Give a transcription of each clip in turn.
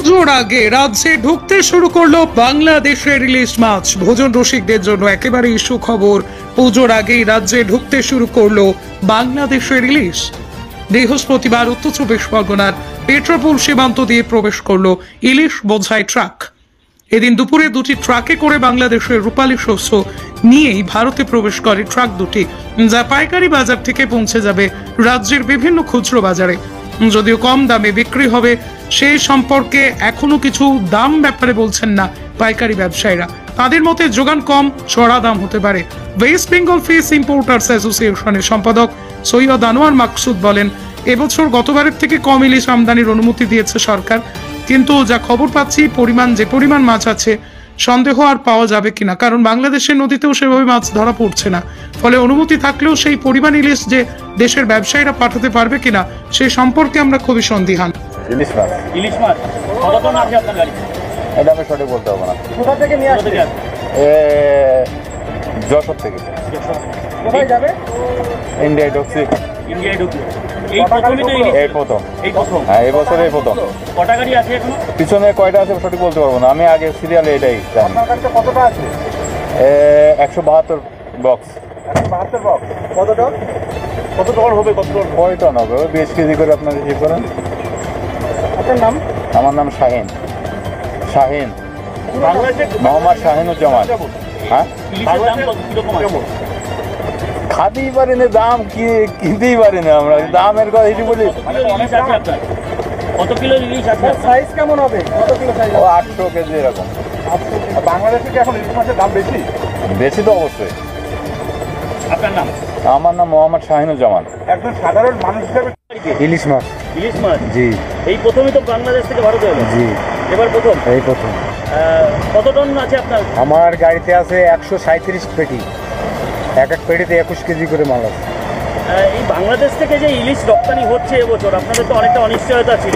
পুজোর আগে রাজ্যে ঢুকতে শুরু করলো বাংলাদেশের ইলিশ মাছ। ভোজন রসিকদের জন্য একেবারে সুখবর, পুজোর আগেই রাজ্যে ঢুকতে শুরু করলো বাংলাদেশের ইলিশ। বৃহস্পতিবার উত্তর চব্বিশ পরগনার পেট্রাপোল সীমান্ত দিয়ে প্রবেশ করলো ইলিশ বোঝাই ট্রাক। এদিন দুপুরে দুটি ট্রাকে করে বাংলাদেশের রূপালী শস্য নিয়েই ভারতে প্রবেশ করে ট্রাক দুটি, যা পাইকারি বাজার থেকে পৌঁছে যাবে রাজ্যের বিভিন্ন খুচরো বাজারে। যদিও কম দামে বিক্রি হবে সেই সম্পর্কে এখনো কিছু দাম ব্যাপারে বলছেন না পাইকারি ব্যবসায়ীরা। তাদের মতে যোগান কম, চড়া দাম হতে পারে। ওয়েস্ট বেঙ্গল ফিশ ইম্পোর্টার্স অ্যাসোসিয়েশনের সম্পাদক সৈয়দ আনোয়ার মাকসুদ বলেন, এবছর গতবারের থেকে কম ইলিশ আমদানির অনুমতি দিয়েছে সরকার, কিন্তু যা খবর পাচ্ছি যে পরিমাণ মাছ আছে সন্দেহ আর পাওয়া যাবে কিনা, কারণ বাংলাদেশের নদীতেও সেভাবে মাছ ধরা পড়ছে না। ফলে অনুমতি থাকলেও সেই পরিমাণ ইলিশ যে দেশের ব্যবসায়ীরা পাঠাতে পারবে কিনা সে সম্পর্কে আমরা খুবই সন্দিহান। ইলিশ মাছ কত টন আছে আপনার গাড়ি? এটা আমি সঠিক বলতে পারবো না। কোথা থেকে নিয়ে আসছে? যশোর থেকে। কোথায় যাবে? ইন্ডিয়ায় ঢুকছি। ইন্ডিয়ায় ঢুকবে। এই প্রথমই তো এই প্রথম। এই প্রথম? হ্যাঁ, এই বছর এই প্রথম। কটা গাড়ি আছে এখনো? পিছনে কয়টা আছে সঠিক বলতে পারবো না, আমি আগে সিরিয়ালে এটাই জানি। আপনার কাছে কতটা আছে? 172 বক্স। 172 বক্স। কত টন? কত টন হবে? কত টন? কয় টন হবে? 20 কেজি করে আপনারা রিসিভ করেন। আপনার নাম? আমার নাম শাহিন। বাংলাদেশে মোহাম্মদ শাহিনুজ্জামান। হ্যাঁ, ইলিশের দাম কত কিরকম আছে? খাতেই পারি না, দাম কিনতেই পারি না আমরা, দামের কথা এটি বলি। ইলিশ আছে আপনার? কত কিলো ইলিশ আছে? সাইজ কেমন হবে? কত কিলো সাইজ? ও 800 কেজি এরকম। বাংলাদেশে কি এখন ইলিশ মাছের দাম বেশি? বেশি তো অবশ্যই। আপনার নাম? আমার নাম মোহাম্মদ শাহিনুজ্জামান। একজন সাধারণ মানুষ হিসেবে ইলিশ মাছ। ইলিশ মাছ জি। এই প্রথমই তো বাংলাদেশ থেকে ভারতে এলো? জি, এবার প্রথম? এই প্রথম। কত টন আছে আপনার? আমার গাড়িতে আছে 137 পেটি, এক পেটিতে 21 কেজি করে মাল আছে। এই বাংলাদেশ থেকে যে ইলিশ রপ্তানি হচ্ছে এবছর, আপনাদের তো অনেকটা অনিশ্চয়তা ছিল।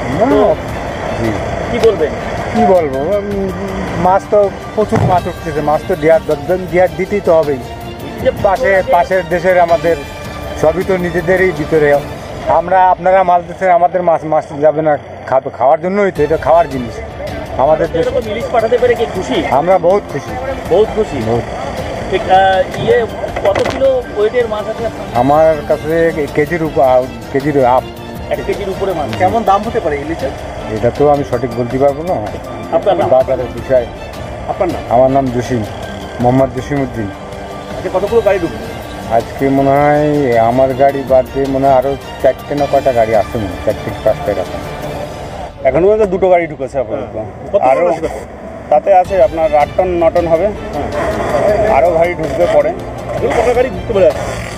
জি, কি বলবেন? কি বলবো, মাছ তো প্রচুর মাছ উঠতেছে, মাছ তো দেওয়ার দিতেই তো হবেই। যে পাশের দেশের আমাদের সবই তো নিজেদেরই ভিতরে। আপনারা মাছ দিচ্ছেন, আমাদের মাছ যাবে না, খাওয়ার জন্যই তো, এটা খাওয়ার জিনিস আমাদের দেশে। এরকম ইলিশ পাঠাতে পেরে কি খুশি? আমরা বহুত খুশি। বহুত খুশি। ঠিক, কত কিলো ওয়েটের মাছ আছে আপনার? আমার কাছে কেজির আপ। 1 কেজির উপরে মাছ। কেমন দাম হতে পারে ইলিশের? এটা তো আমি সঠিক বলতে পারবো না, আপনার নাম? বাজারের বিষয়। আপনার নাম? আমার নাম মোহাম্মদ জসিমউদ্দিন। কতগুলো গাড়ি ঢুকবে আজকে? মনে হয় আমার গাড়ি বাদ দিয়ে মনে হয় আরও 4টে না কয়টা গাড়ি আসছে, মনে হয় 4 থেকে 5টা এরকম। এখনো পর্যন্ত 2টো গাড়ি ঢুকেছে আপাতত। আরও তাতে আছে আপনার 8 টন 9 টন হবে। আরও গাড়ি ঢুকবে পরে। কত গাড়ি ঢুকতে পারে?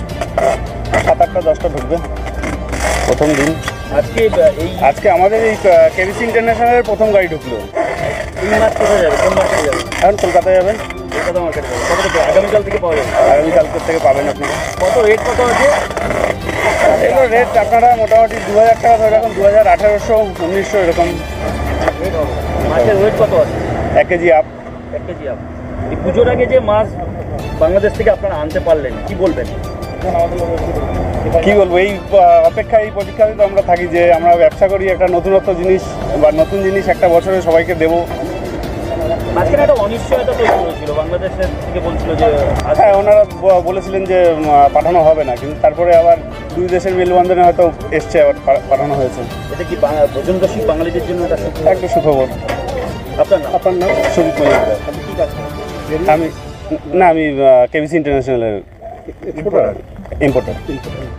7-8টা 10টা ঢুকবে প্রথম দিন। আজকে আমাদের এই কেবিসি ইন্টারন্যাশনালের প্রথম গাড়ি ঢুকলো। এই মাছ কোথায় যাবে? কোন মার্কেটে যাবে? এখন কলকাতায় যাবেন। কলকাতা মার্কেটে যাবে। কত থেকে? আগামীকাল থেকে পাওয়া যাবে? আগামীকালকের থেকে পাবেন আপনি। কত রেট কত আছে? এগুলো রেট আপনারা মোটামুটি 2000 টাকা ধরে রাখুন, 2000, 1800, 1900 এরকম। মাছের ওয়েট কত আছে? 1 কেজি আপ। 1 KG up. এই পুজোর আগে যে মাছ বাংলাদেশ থেকে আপনারা আনতে পারলেন, কি বলবেন? কি বলবো, এই অপেক্ষা, এই প্রতীক্ষাতে তো আমরা থাকি যে আমরা ব্যবসা করি, একটা নতুনত্ব জিনিস বা নতুন জিনিস একটা বছরে সবাইকে দেবো। মাঝখানে একটা অনিশ্চয়তা তৈরি হয়েছিল, বাংলাদেশের থেকে বলছিল যে হ্যাঁ, ওনারা বলেছিলেন যে পাঠানো হবে না, কিন্তু তারপরে আবার 2 দেশের মেলবন্ধনে হয়তো এসছে, আবার পাঠানো হয়েছে। এটা কি ভোজন রসিক বাঙালিদের জন্য একটা সুখবর। আপনার নাম? আপনার নাম? সুজিত মজুমদার। আপনি কি কাজ করেন? আমি কেবিসি ইন্টারন্যাশনালের ইম্পোর্টার।